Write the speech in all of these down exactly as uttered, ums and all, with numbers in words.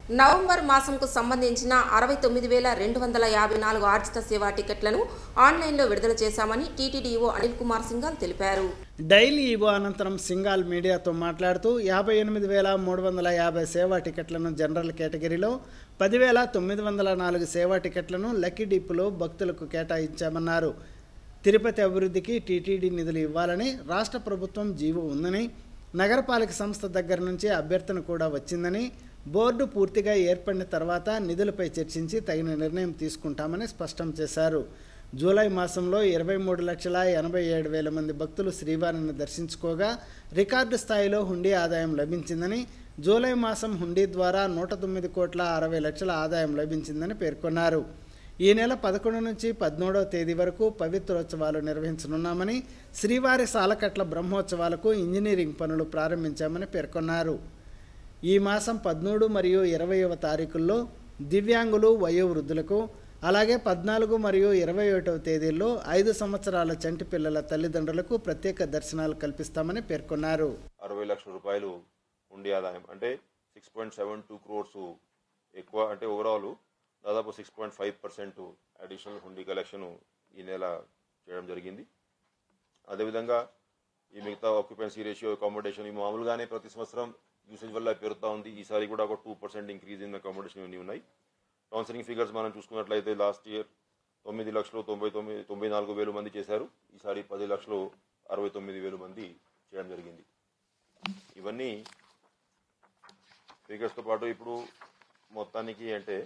November మాసంకు సంబంధించిన అరవై తొమ్మిది వేల రెండు వందల యాభై నాలుగు ఆర్జిత సేవా టికెట్లను ఆన్లైన్లో విడుదల చేశామని టీటీడీ ఈవో అనిల్ కుమార్ సింఘాల్ తెలిపారు. డైలీ ఈవో అనంతరం సింఘాల్ మీడియాతో మాట్లాడుతూ యాభై ఎనిమిది వేల మూడు వందల యాభై సేవా టికెట్లను జనరల్ కేటగిరీలో, పదివేల తొమ్మిది వందల నాలుగు సేవా టికెట్లను లక్కీ డిప్లో భక్తులకు కేటాయించామన్నారు. తిరుపతి అభివృద్ధికి టీటీడీ నిధులు ఇవ్వాలని రాష్ట్ర ప్రభుత్వం జీవో ఉందని, నగరపాలక సంస్థ దగ్గర నుంచి అభ్యర్థన కూడా వచ్చిందని, బోర్డు పూర్తిగా ఏర్పడిన తర్వాత నిధులపై చర్చించి తగిన నిర్ణయం తీసుకుంటామని స్పష్టం చేశారు. జూలై మాసంలో ఇరవై మూడు లక్షల ఎనభై ఏడు వేల మంది భక్తులు శ్రీవారిని దర్శించుకోగా రికార్డు స్థాయిలో హుండీ ఆదాయం లభించిందని, జూలై మాసం హుండీ ద్వారా నూట తొమ్మిది కోట్ల అరవై లక్షల ఆదాయం లభించిందని పేర్కొన్నారు. ఈ నెల పదకొండు నుంచి పదమూడవ తేదీ వరకు పవిత్రోత్సవాలు నిర్వహించనున్నామని, శ్రీవారి సాలకట్ల బ్రహ్మోత్సవాలకు ఇంజనీరింగ్ పనులు ప్రారంభించామని పేర్కొన్నారు. ఈ మాసం పదమూడు మరియు ఇరవైవ తారీఖుల్లో దివ్యాంగులు, వయోవృద్ధులకు, అలాగే పద్నాలుగు మరియు ఇరవై ఒకటవ తేదీల్లో ఐదు సంవత్సరాల చంటి పిల్లల తల్లిదండ్రులకు ప్రత్యేక దర్శనాలు కల్పిస్తామని పేర్కొన్నారు. అరవై లక్షల రూపాయలు ఉండి ఆదాయం అంటే six point seven two crores ఎక్కువ, అంటే ఓవరాల్ దాదాపు six point five percent additional hundi collection ఈ నెల చేయడం జరిగింది. అదేవిధంగా ఈ మిగతా ఆక్యుపెన్సీ రేషియో, అకామిడేషన్ ఈ మామూలుగానే ప్రతి సంవత్సరం యూసేజ్ వల్ల పెరుగుతూ ఉంది. ఈసారి కూడా ఒక two percent increase in accommodation ఇవన్నీ ఉన్నాయి. కౌన్సిలింగ్ ఫిగర్స్ మనం చూసుకున్నట్లయితే లాస్ట్ ఇయర్ తొమ్మిది లక్షలు తొంభై తొమ్మిది తొంభై నాలుగు వేలు మంది చేశారు. ఈసారి పది లక్షలు అరవై తొమ్మిది వేలు మంది చేయడం జరిగింది. ఇవన్నీ ఫిగర్స్తో పాటు ఇప్పుడు మొత్తానికి అంటే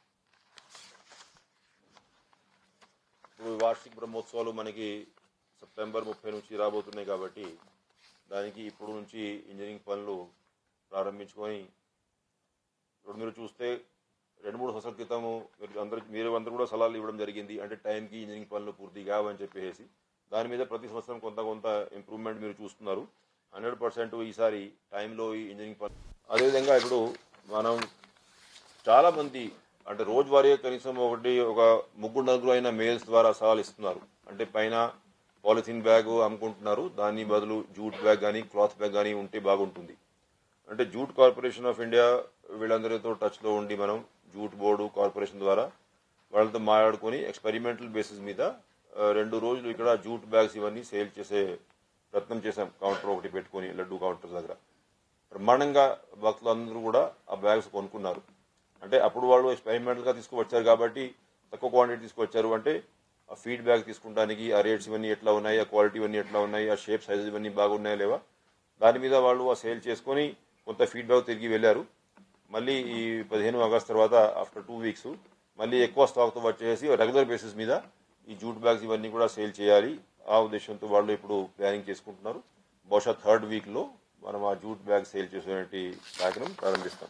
ఇప్పుడు వార్షిక బ్రహ్మోత్సవాలు మనకి సెప్టెంబర్ ముప్పై నుంచి రాబోతున్నాయి కాబట్టి దానికి ఇప్పుడు నుంచి ఇంజనీరింగ్ పనులు ప్రారంభించుకొని, ఇప్పుడు మీరు చూస్తే రెండు మూడు సంవత్సరాల క్రితము మీరు అందరూ మీరు అందరూ కూడా సలహాలు ఇవ్వడం జరిగింది. అంటే టైంకి ఇంజనీరింగ్ పనులు పూర్తి కావని చెప్పేసి దాని మీద ప్రతి సంవత్సరం కొంత కొంత ఇంప్రూవ్మెంట్ మీరు చూస్తున్నారు. హండ్రెడ్ పర్సెంట్ ఈసారి టైంలో ఈ ఇంజనీరింగ్ పనులు. అదేవిధంగా ఇప్పుడు మనం చాలామంది అంటే రోజువారీగా కనీసం ఒకటి ఒక ముగ్గురు నలుగురు అయిన మెయిల్స్ ద్వారా సలహాలు ఇస్తున్నారు. అంటే పైన పాలిథిన్ బ్యాగ్ అమ్ముకుంటున్నారు, దాని బదులు జూట్ బ్యాగ్ కానీ క్లాత్ బ్యాగ్ కానీ ఉంటే బాగుంటుంది. అంటే జూట్ కార్పొరేషన్ ఆఫ్ ఇండియా వీళ్ళందరితో టచ్లో ఉండి మనం జూట్ బోర్డు కార్పొరేషన్ ద్వారా వాళ్ళతో మాట్లాడుకొని ఎక్స్పెరిమెంటల్ బేసిస్ మీద రెండు రోజులు ఇక్కడ జూట్ బ్యాగ్స్ ఇవన్నీ సేల్ చేసే ప్రయత్నం చేశాం. కౌంటర్ ఒకటి పెట్టుకొని లడ్డు కౌంటర్ దగ్గర బ్రహ్మాండంగా భక్తులు అందరూ కూడా ఆ బ్యాగ్స్ కొనుక్కున్నారు. అంటే అప్పుడు వాళ్ళు ఎక్స్పెరిమెంటల్గా తీసుకువచ్చారు కాబట్టి తక్కువ క్వాంటిటీ తీసుకువచ్చారు. అంటే ఆ ఫీడ్బ్యాక్ తీసుకుంటానికి ఆ రేట్స్ ఇవన్నీ ఎట్లా ఉన్నాయి, ఆ క్వాలిటీ ఇవన్నీ ఎట్లా ఉన్నాయి, ఆ షేప్ సైజెస్ ఇవన్నీ బాగున్నాయా లేవా, దాని మీద వాళ్ళు ఆ సేల్ చేసుకొని కొంత ఫీడ్బ్యాక్ తిరిగి వెళ్ళారు. మళ్ళీ ఈ పదిహేను ఆగస్టు తర్వాత ఆఫ్టర్ టూ వీక్స్ మళ్ళీ ఎక్కువ స్టాక్తో వచ్చేసి రెగ్యులర్ బేసిస్ మీద ఈ జూట్ బ్యాగ్స్ ఇవన్నీ కూడా సేల్ చేయాలి. ఆ ఉద్దేశంతో వాళ్ళు ఇప్పుడు ప్లానింగ్ చేసుకుంటున్నారు. బహుశా థర్డ్ వీక్లో మనం ఆ జూట్ బ్యాగ్ సేల్ చేసేటువంటి కార్యక్రమం ప్రారంభిస్తాం.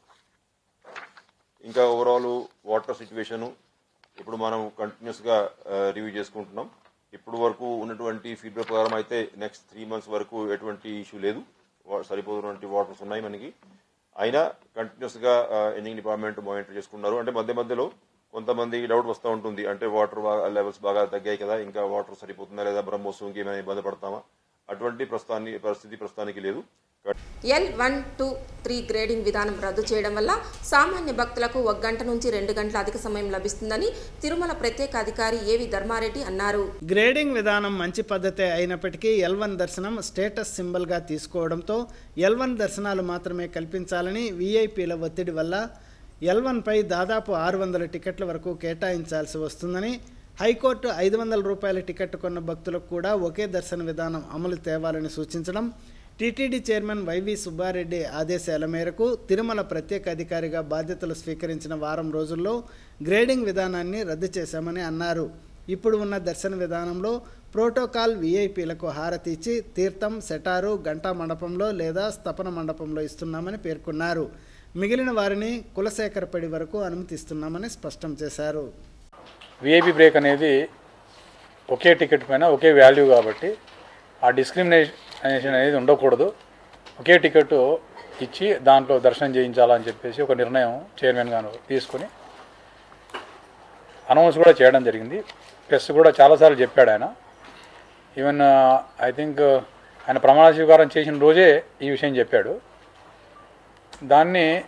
ఇంకా ఓవరాల్ వాటర్ సిచ్యువేషను ఇప్పుడు మనం కంటిన్యూస్గా రివ్యూ చేసుకుంటున్నాం. ఇప్పుడు వరకు ఉన్నటువంటి ఫీడ్బ్యాక్ ప్రకారం అయితే నెక్స్ట్ త్రీ మంత్స్ వరకు ఎటువంటి ఇష్యూ లేదు, సరిపోతున్నటువంటి వాటర్స్ ఉన్నాయి మనకి. అయినా కంటిన్యూస్గా ఇంజనీరింగ్ డిపార్ట్మెంట్ మానిటర్ చేసుకున్నారు. అంటే మధ్య మధ్యలో కొంతమంది డౌట్ వస్తూ ఉంటుంది, అంటే వాటర్ లెవెల్స్ బాగా తగ్గాయి కదా, ఇంకా వాటర్ సరిపోతుందా లేదా, బ్రహ్మోత్సవంకి ఏమైనా ఇబ్బంది పడతామా, అటువంటి ప్రస్తుతాన్ని పరిస్థితి ప్రస్తుతానికి లేదు. L one two three grading విధానం రద్దు చేయడం వల్ల సామాన్య భక్తులకు ఒక గంట నుంచి రెండు గంటల అధిక సమయం లభిస్తుందని తిరుమల ప్రత్యేక అధికారి ఏవి ధర్మారెడ్డి అన్నారు. గ్రేడింగ్ విధానం మంచి పద్ధతే అయినప్పటికీ ఎల్ వన్ దర్శనం స్టేటస్ సింబల్గా తీసుకోవడంతో ఎల్ వన్ దర్శనాలు మాత్రమే కల్పించాలని వీఐపీల ఒత్తిడి వల్ల ఎల్ వన్పై దాదాపు ఆరు వందల టికెట్ల వరకు కేటాయించాల్సి వస్తుందని, హైకోర్టు ఐదు వందల రూపాయల టికెట్ కొన్న భక్తులకు కూడా ఒకే దర్శన విధానం అమలు తేవాలని సూచించడం, టీటీడీ చైర్మన్ వైవి సుబ్బారెడ్డి ఆదేశాల మేరకు తిరుమల ప్రత్యేక అధికారిగా బాధ్యతలు స్వీకరించిన వారం రోజుల్లో గ్రేడింగ్ విధానాన్ని రద్దు చేశామని అన్నారు. ఇప్పుడు ఉన్న దర్శన విధానంలో ప్రోటోకాల్ వీఐపీలకు హారతి ఇచ్చి తీర్థం, సెటారు గంటా మండపంలో లేదా స్థపన మండపంలో ఇస్తున్నామని పేర్కొన్నారు. మిగిలిన వారిని కులశేఖరపడి వరకు అనుమతిస్తున్నామని స్పష్టం చేశారు. వీఐపీ బ్రేక్ అనేది ఒకే టికెట్ పైన ఒకే వాల్యూ కాబట్టి ఆ డిస్క్రిమినేషన్ అనేది ఉండకూడదు. ఒకే టికెట్ ఇచ్చి దాంట్లో దర్శనం చేయించాలని చెప్పేసి ఒక నిర్ణయం చైర్మన్ గారు తీసుకొని అనౌన్స్ కూడా చేయడం జరిగింది. ప్రెస్ కూడా చాలాసార్లు చెప్పాడు ఆయన. ఈవెన్ ఐ థింక్ ఆయన ప్రమాణ స్వీకారం చేసిన రోజే ఈ విషయం చెప్పాడు. దాన్ని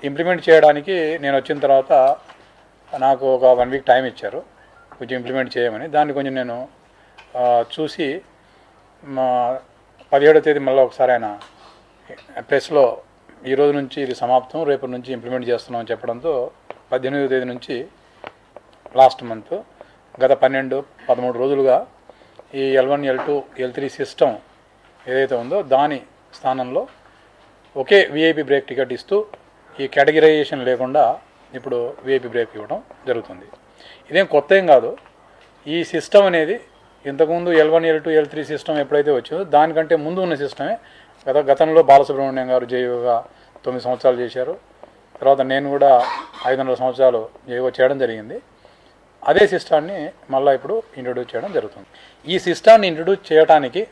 ఇంప్లిమెంట్ చేయడానికి నేను వచ్చిన తర్వాత నాకు ఒక వన్ వీక్ టైం ఇచ్చారు కొంచెం ఇంప్లిమెంట్ చేయమని. దాన్ని కొంచెం నేను చూసి మా పదిహేడో తేదీ మళ్ళీ ఒకసారి ఆయన ప్రెస్లో ఈ రోజు నుంచి ఇది సమాప్తం, రేపటి నుంచి ఇంప్లిమెంట్ చేస్తున్నామని చెప్పడంతో పద్దెనిమిదో తేదీ నుంచి లాస్ట్ మంత్ గత పన్నెండు పదమూడు రోజులుగా ఈ L one L two L three system ఏదైతే ఉందో దాని స్థానంలో ఒకే విఐపి బ్రేక్ టికెట్ ఇస్తూ ఈ కేటగిరైజేషన్ లేకుండా ఇప్పుడు విఐపి బ్రేక్ ఇవ్వడం జరుగుతుంది. ఇదేం కొత్త ఏం కాదు. ఈ సిస్టమ్ అనేది ఇంతకుముందు L one L two L three system ఎప్పుడైతే వచ్చిందో దానికంటే ముందు ఉన్న సిస్టమే. గత గతంలో బాలసుబ్రహ్మణ్యం గారు జేఈఓగా తొమ్మిది సంవత్సరాలు చేశారు. తర్వాత నేను కూడా ఐదున్నర సంవత్సరాలు జేఈఓ చేయడం జరిగింది. అదే సిస్టాన్ని మళ్ళీ ఇప్పుడు ఇంట్రొడ్యూస్ చేయడం జరుగుతుంది. ఈ సిస్టాన్ని ఇంట్రొడ్యూస్ చేయడానికి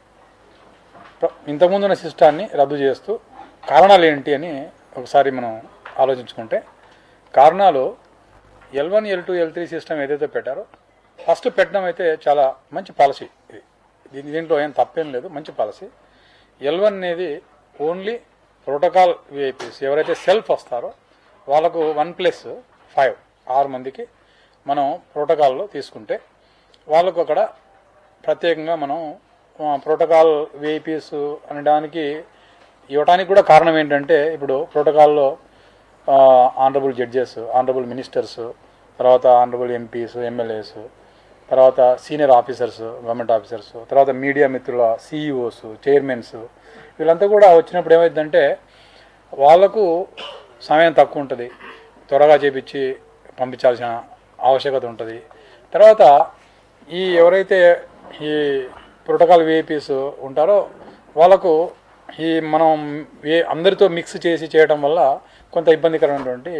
ఇంతకుముందు ఉన్న సిస్టాన్ని రద్దు చేస్తూ కారణాలు ఏంటి అని ఒకసారి మనం ఆలోచించుకుంటే, కారణాలు L one L two L three system ఏదైతే పెట్టారో ఫస్ట్ పెట్టడం అయితే చాలా మంచి పాలసీ. ఇది దీంట్లో ఏం తప్పేం లేదు, మంచి పాలసీ. ఎల్ వన్ అనేది ఓన్లీ ప్రోటోకాల్ విఐపీస్ ఎవరైతే సెల్ఫ్ వస్తారో వాళ్ళకు వన్ ప్లస్ ఫైవ్ ఆరు మందికి మనం ప్రోటోకాల్లో తీసుకుంటే వాళ్ళకు అక్కడ ప్రత్యేకంగా మనం ప్రోటోకాల్ విఐపీస్ అనడానికి ఇవ్వడానికి కూడా కారణం ఏంటంటే, ఇప్పుడు ప్రోటోకాల్లో ఆనరబుల్ జడ్జెస్, ఆనరబుల్ మినిస్టర్స్, తర్వాత ఆనరబుల్ ఎంపీస్, ఎమ్మెల్యేస్, తర్వాత సీనియర్ ఆఫీసర్స్, గవర్నమెంట్ ఆఫీసర్స్, తర్వాత మీడియా మిత్రుల సిఇఓస్, చైర్మన్స్, వీళ్ళంతా కూడా వచ్చినప్పుడు ఏమైందంటే వాళ్లకు సమయం తక్కువ ఉంటుంది, త్వరగా చేపించి పంపించాల్సిన ఆవశ్యకత ఉంటుంది. తర్వాత ఈ ఎవరైతే ఈ ప్రోటోకాల్ విఐపీస్ ఉంటారో వాళ్ళకు ఈ మనం ఏ అందరితో మిక్స్ చేసి చేయడం వల్ల కొంత ఇబ్బందికరమైనటువంటి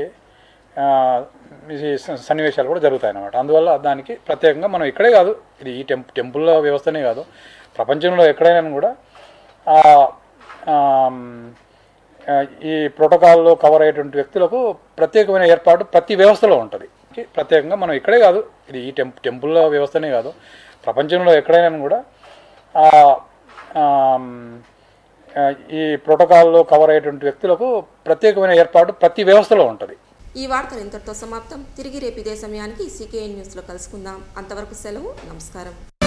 సన్నివేశాలు కూడా జరుగుతాయి అన్నమాట. అందువల్ల దానికి ప్రత్యేకంగా మనం ఇక్కడే కాదు, ఇది ఈ టెంప్ టెంపుల్ వ్యవస్థనే కాదు, ప్రపంచంలో ఎక్కడైనా కూడా ఈ ప్రోటోకాల్లో కవర్ అయ్యేటువంటి వ్యక్తులకు ప్రత్యేకమైన ఏర్పాటు ప్రతి వ్యవస్థలో ఉంటుంది. ప్రత్యేకంగా మనం ఇక్కడే కాదు, ఇది ఈ టెంప్ టెంపుల్ వ్యవస్థనే కాదు, ప్రపంచంలో ఎక్కడైనా కూడా ఈ ప్రోటోకాల్లో కవర్ అయ్యేటువంటి వ్యక్తులకు ప్రత్యేకమైన ఏర్పాటు ప్రతి వ్యవస్థలో ఉంటుంది. ఈ వార్తలు ఇంతటితో సమాప్తం. తిరిగి రేపు ఇదే సమయానికి సీకేఎన్ న్యూస్లో కలుసుకుందాం. అంతవరకు సెలవు, నమస్కారం.